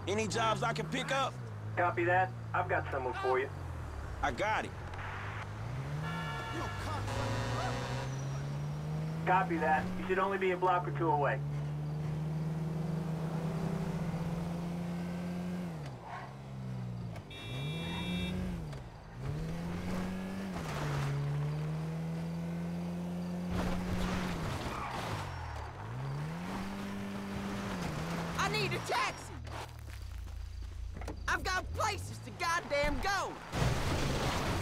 Any jobs I can pick up? Copy that. I've got someone for you. I got it. Copy that. You should only be a block or two away. I need a taxi! I've got places to goddamn go!